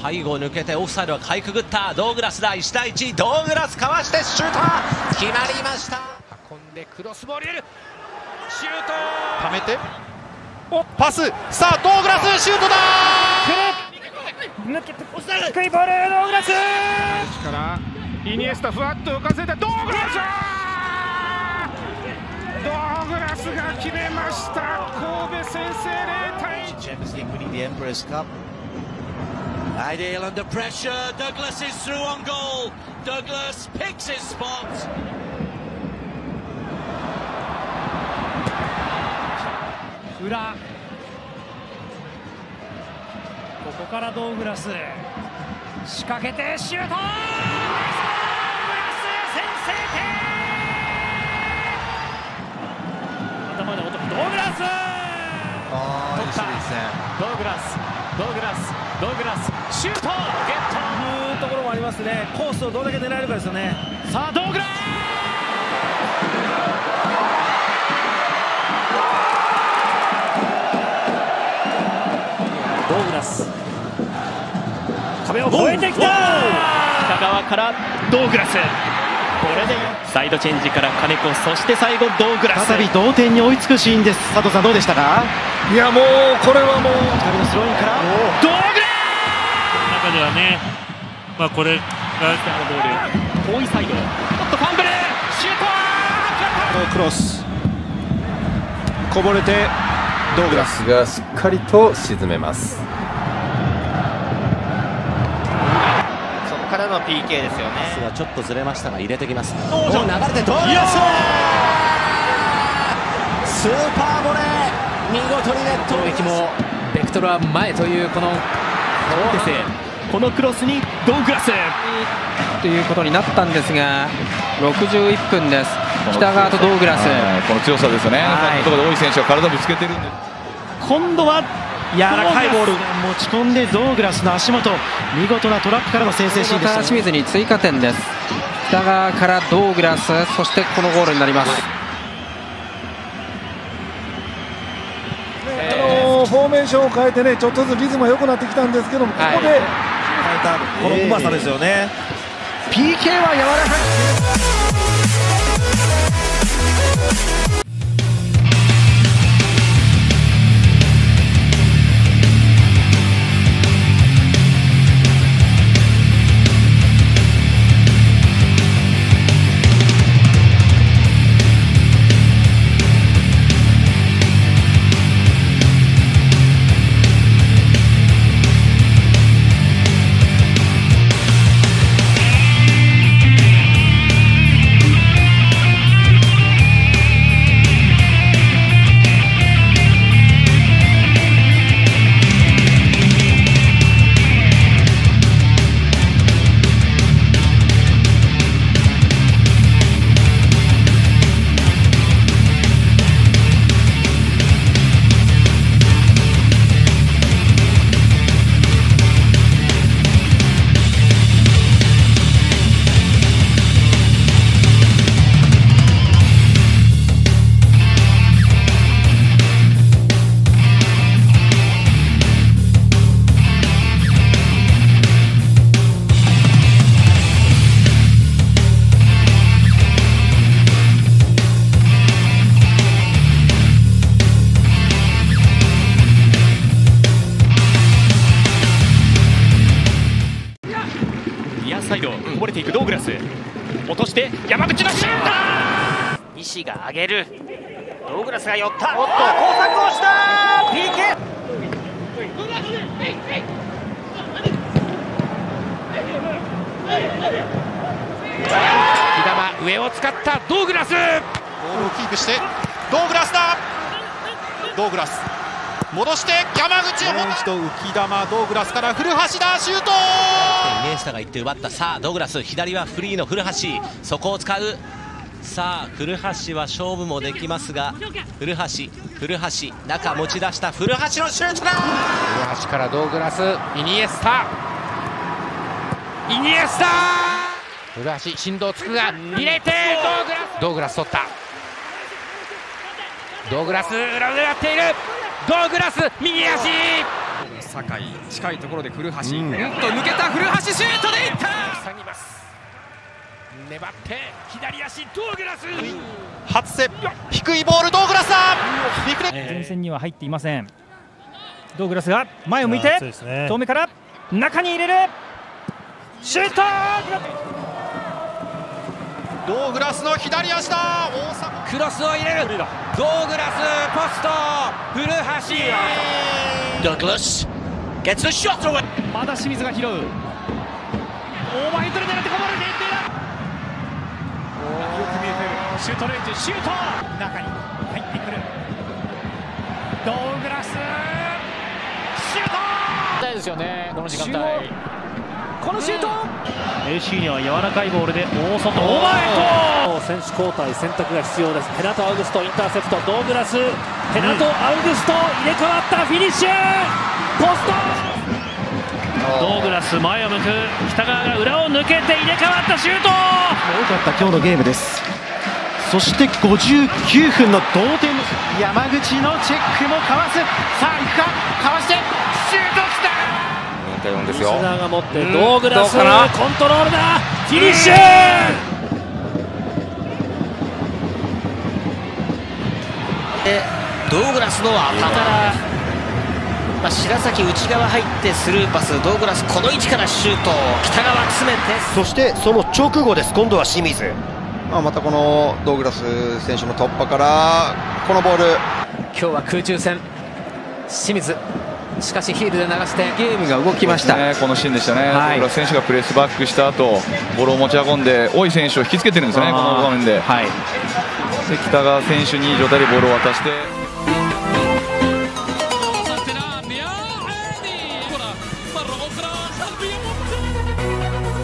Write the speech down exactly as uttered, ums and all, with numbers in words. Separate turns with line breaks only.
背後を抜けてオフサイドはかいくぐったドーグラスだ。いち対いち、ドーグラスかわしてシュート決まりました。
運んでクロスボール入れる、シュート
溜めて、おパス、さあドーグラスシュートだ
ー抜けて低いボール、ドーグラス
からイニエスタふわっと浮かせてドーグラスドーグラスが決めました。神戸先制ゼロ対いち。
Champions League winning the Emperor's Cup. Ideal under pressure. Douglas is through on goal. Douglas picks his spot.
裏、ここからドーグラス仕掛けてシュート、ドーグラス先制点。頭で男、ドーグラス
あー、いい守備ですね。
ドーグラスドーグラスドーグラスシュートゲットいうところもありますね。コースをどれだけ狙えるかですよね。さあドーグラスドーグラス壁を越えてきた。
北側からドーグラス、これでサイドチェンジから金子、そして最後ドーグラス、
再び同点に追いつくシーンです。佐藤さんどうでしたか？
いやもうこれはもう
ふたりのスローインから
ドーグラ
中ではね、まあこれがボール遠いサイド、おっとファンブル、シュート
クロスこぼれてドーグラス
がしっかりと沈めます。
そこからの ピーケー ですよね。
パスがちょっとずれましたが入れてきます。お流れてドーグラススーパーボレー、見事にネット。
攻撃もベクトルは前というこの
このクロスにドーグラス
ということになったんですが、ろくじゅういっぷんです。北川とドーグラス、
この強さですよね。ところで多い選手が体ぶつけてるんで、
今度は
柔らかいボール持ち込んでドーグラスの足元、見事なトラップからの先制シーンでしたね。
清水に追加点です。北川からドーグラス、そしてこのゴールになります。
あのー、フォーメーションを変えてね、ちょっとずつリズムが良くなってきたんですけども、ここで変えたこのうまさですよね。
ピーケー は柔らかい。
サイドこぼれていくドーグラス、落として山口のシュート、西が上げる、ドーグラスが寄った、おっと工作をした ピーケー。
木玉上を使ったドーグラス、
ボールをキープしてドーグラスだ、ドーグラス戻して山口をもう一度浮き玉、ドーグラスから古橋だ、シュート。
イニエスタが行って奪った。さあドーグラス、左はフリーの古橋、そこを使う。さあ古橋は勝負もできますが、古橋古橋中持ち出した古橋のシュートだ。
古橋からドーグラス、イニエスタイニエスタ古橋振動つくが入れてドーグラスドーグラス取った、ドーグラス裏を狙っている、ドーグラス右足、
酒井近いところで古橋、うん、うんと抜けた古橋シュートでいった
下ぎます。粘って左足ドーグラス
初瀬低いボールドーグラスだ。
前線には入っていません。ドーグラスが前を向いて、ね、遠目から中に入れるシュート。
ドーグラスの左足だ。
クロスを入れるドーグラスポスト古橋。
ドーグラス gets the shot away。
まだ清水が拾う。オーバーヘッドで狙ってこぼれていっている。よく見えてるシュートレンジシュート中に入ってくるドーグラスシュート
大ですよね。この時間帯
このシュート、
うん、エーシー には柔らかいボールで大外オーバーヘッド。選手交代選択が必要です。ヘナト・アウグストインターセプトドーグラスヘナト・アウグスト入れ替わったフィニッシュポスト。ドーグラス前を向く北川が裏を抜けて入れ替わったシュート。
多かった今日のゲームです。そしてごじゅうきゅうふんの同点。山口のチェックもかわす。さあ行くかかわしてシュートきた。
西田が持ってドーグラスコントロールだフィニッシュ。
でドーグラスの頭からまあ、白崎内側入ってスルーパスドーグラスこの位置からシュート北側詰めて
そしてその直後です今度は清水、まあ、またこのドーグラス選手の突破からこのボール
今日は空中戦清水しかしヒールで流して
ゲームが動きました、
ね、このシーンでしたね、はい、ドーグラス選手がプレスバックした後ボールを持ち運んで大井選手を引きつけてるんですよねこの場面で、はい、で北川選手にいい状態でボールを渡して
مرة أخرى